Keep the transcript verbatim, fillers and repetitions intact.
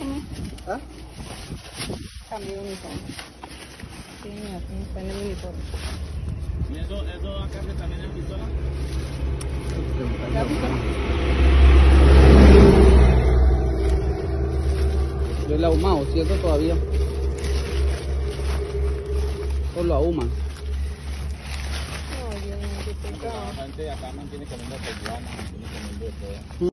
uniforme. ¿Ah? Cambio de uniforme. Sí, mira, está en el uniforme. ¿Y eso, eso acá también es pistola? ¿La pistola? Yo le ahumado, ¿cierto? Todavía. Solo ahuman. Ay, Dios mío, qué pecado. La gente de acá mantiene comiendo peruana, mantiene comiendo de todo.